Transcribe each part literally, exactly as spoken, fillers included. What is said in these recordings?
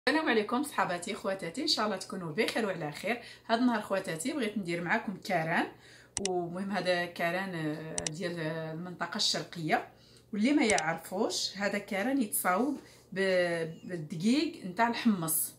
السلام عليكم صحباتي خواتاتي، ان شاء الله تكونوا بخير وعلى خير. هذا النهار خواتاتي بغيت ندير معكم كاران. ومهم هذا كاران ديال المنطقه الشرقيه، واللي ما يعرفوش هذا كاران يتصاوب بالدقيق نتاع الحمص.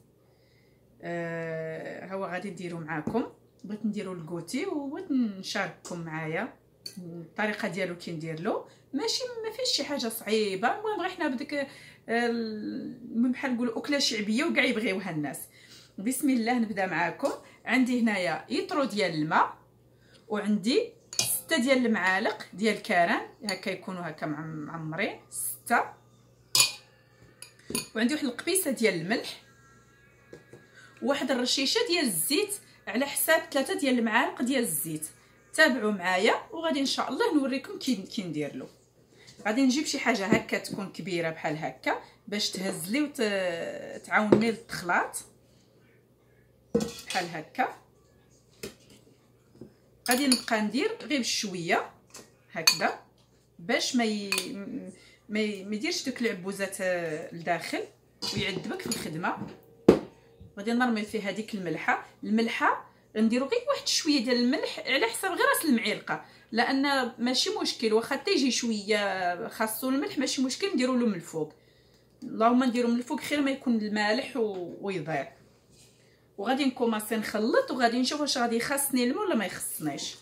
آه هو غادي نديرو معكم، بغيت نديرو الكوتي وبغيت نشارككم معايا الطريقه ديالو كي ندير له. ماشي ما فيش شي حاجه صعيبه، المهم غير حنا بديك المهم بحال نقولوا اكله شعبيه وكاع يبغيوها الناس. بسم الله نبدا معاكم. عندي هنايا يطرو ديال الماء، وعندي ستة ديال المعالق ديال كاران، هكا يكونوا هكا معمرين ستة. وعندي واحد القبيصه ديال الملح، وواحد الرشيشه ديال الزيت على حساب ثلاثة ديال المعالق ديال الزيت. تابعوا معايا وغادي ان شاء الله نوريكم كي كي ندير له. غادي نجيب شي حاجه هكا تكون كبيره بحال هكا باش تهز لي وتعاونني للخلاط بحال هكا. غادي نبقى ندير غير بشويه هكذا باش ما ي... ما يديرش دوك العبوزات لداخل ويعذبك في الخدمه. غادي نرمي فيه هذيك الملحه. الملحه نديرو غير واحد شويه ديال الملح على حساب غير راس المعلقه، لان ماشي مشكل واخا حتى يجي شويه خاصو الملح ماشي مشكل نديرو له من الفوق. اللهم نديرو من الفوق خير ما يكون المالح ويضيع. وغادي نكوماسي نخلط وغادي نشوف واش غادي يخصني الماء ولا ما يخصنيش.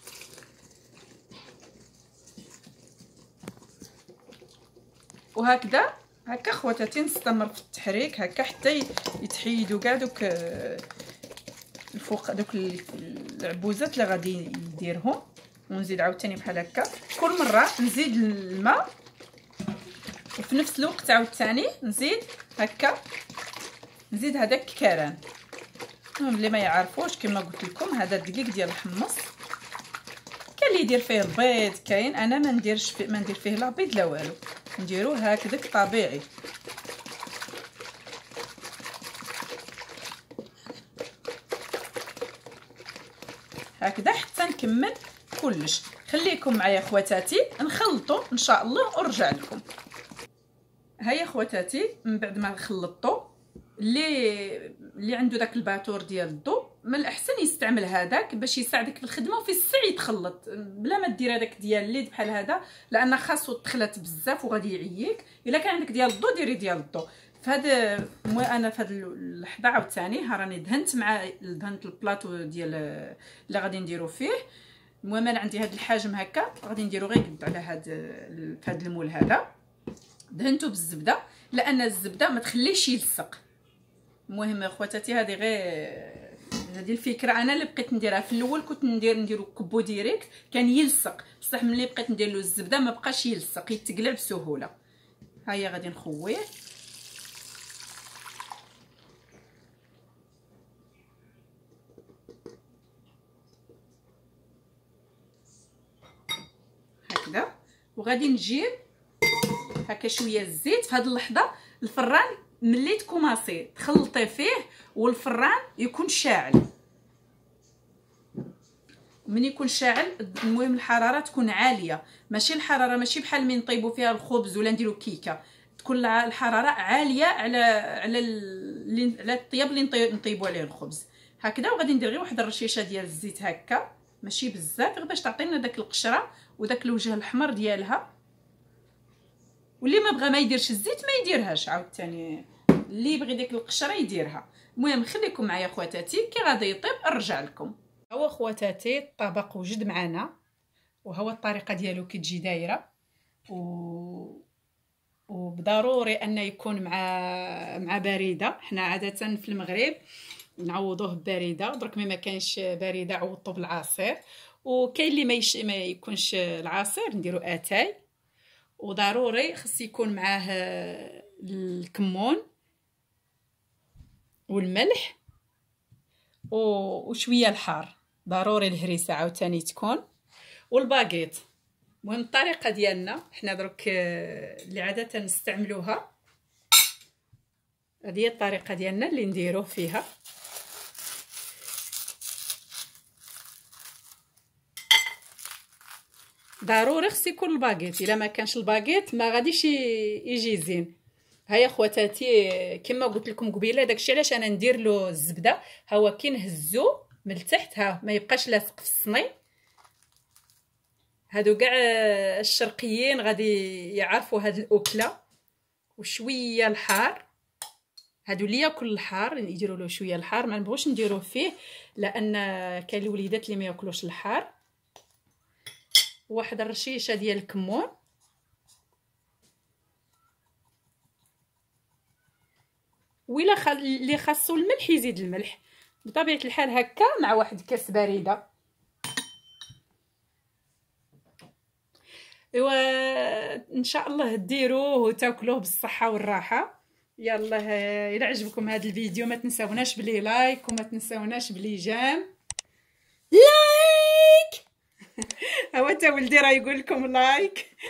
وهكذا هكا خواتاتي نستمر في التحريك هكا حتى يتحيدوا كاع دوك الفوق دوك العبوزات اللي غادي نديرهم. ونزيد عاوتاني بحال هكا كل مره نزيد الماء، وفي نفس الوقت عاوتاني نزيد هكا نزيد هذاك الكاران. اللي ما يعرفوش كما قلت لكم هذا الدقيق ديال الحمص، كاين اللي يدير فيه البيض، كاين انا ما نديرش فيه ما ندير فيه لا بيض لا والو، نديروه هكذاك طبيعي. هكذا حتى نكمل كلش. خليكم معايا خواتاتي نخلطوا ان شاء الله ونرجع لكم. هيا خواتاتي من بعد ما خلطوا، اللي اللي عنده داك الباتور ديال الضو من الاحسن يستعمل هذاك باش يساعدك في الخدمه وفي السع يتخلط، بلا ما دير هذاك ديال الليد بحال هذا لان خاصو تخلط بزاف وغادي يعييك. الا كان عندك ديال الضو ديري ديال الضو. فهذا مو انا في هذه اللحظه عاوتاني ها راني دهنت مع دهنت البلاطو ديال اللي غادي نديرو فيه. المهم انا عندي هذا الحجم هكا غادي نديرو غير قد على هذا في هذا المول هذا. دهنته بالزبده لان الزبده ما تخليش يلصق. المهم خواتاتي هذه غير هذه الفكره انا اللي بقيت نديرها. في الاول كنت ندير نديرو كبو ديريكت كان يلصق، بصح ملي بقيت ندير له الزبده ما بقاش يلصق، يتقلع بسهوله. ها هي غادي نخويه هكذا. وغادي نجيب هكا شويه الزيت في هذه اللحظه. الفران ملي تكوماسي تخلطي فيه والفران يكون شاعل، من يكون شاعل المهم الحراره تكون عاليه، ماشي الحراره ماشي بحال من نطيبوا فيها الخبز ولا نديروا كيكه، تكون الحراره عاليه على على على الطياب اللي نطيبوا عليه الخبز هكذا. وغادي ندير غير واحد الرشيشه ديال الزيت هكا ماشي بزاف غير باش تعطينا داك القشره وداك الوجه الاحمر ديالها. واللي ما بغى ما يديرش الزيت ما يديرهاش عاوتاني، اللي يبغي ديك القشره يديرها. المهم خليكم معايا خواتاتي كي غادي يطيب نرجع لكم. هو خواتاتي الطبق وجد معنا، وهو الطريقه ديالو كي تجي دايره و وبضروري ان يكون مع مع بارده. حنا عاده في المغرب نعوضوه ببارده، درك ما كانش بارده عوضته بالعصير. وكاين اللي ما, يش... ما يكونش العصير نديرو اتاي. وضروري خص يكون معاه الكمون والملح وشويه الحار، ضروري الهريسه عاوتاني تكون والباغيت. المهم الطريقه ديالنا حنا درك اللي عاده نستعملوها، هذه هي الطريقه ديالنا اللي نديروه فيها. ضروري خص يكون الباغيت، الا ما كانش الباغيت ما غاديش يجي زين. هيا خواتاتي كما قلت لكم قبيله داكشي علاش انا ندير له الزبده. ها هو كي نهزو من التحت ها ما يبقاش لاصق في الصني. هادو كاع الشرقيين غادي يعرفوا هاد الاكله. وشويه الحار، هادو اللي ياكل الحار يديروا له شويه الحار، ما نبغوش نديروه فيه لان كاين الوليدات اللي ما ياكلوش الحار. واحد الرشيشه ديال الكمون، وإلا خل... اللي خاصو الملح يزيد الملح بطبيعه الحال هكا مع واحد كاس بارده. ايوا ان شاء الله ديروه وتاكلوه بالصحه والراحه. يلا الى عجبكم هذا الفيديو ما تنساوناش بلي لايك وما تنساوناش بلي جام لايك. هو تا ولدي راه يقول لكم لايك.